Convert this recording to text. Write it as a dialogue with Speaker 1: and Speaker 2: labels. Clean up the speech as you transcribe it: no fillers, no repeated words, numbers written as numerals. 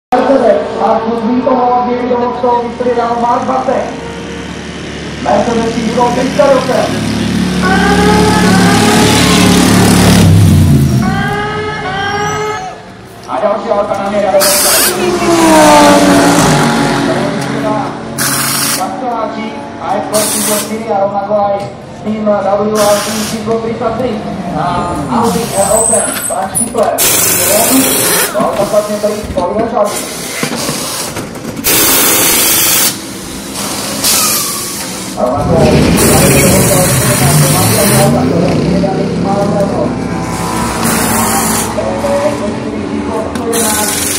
Speaker 1: A pozvítoho vědomostou vystřídal Mark Batek. Mercedes budou teďka rokem. A další auta na mě jade Kanceláří a F1 číslo 4 a rovnako aj tým WRC číslo 33 a Audi R8 Frank Stifler. No, zaplatně tady Oliver Žalý. A rovnako číslo 11